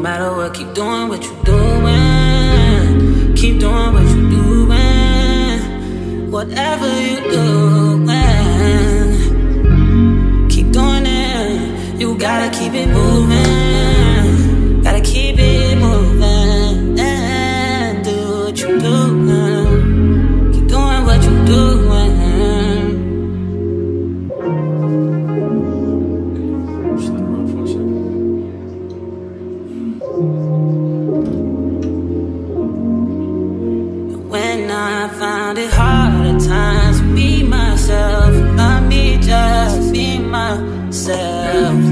matter what, keep doing what you doing. Keep doing what you doing. Whatever you doing, keep doing it. You gotta keep it moving. Gotta keep it moving. And do what you doing. Keep doing what you doing. When I found it hard at times to be myself, not me, just be myself.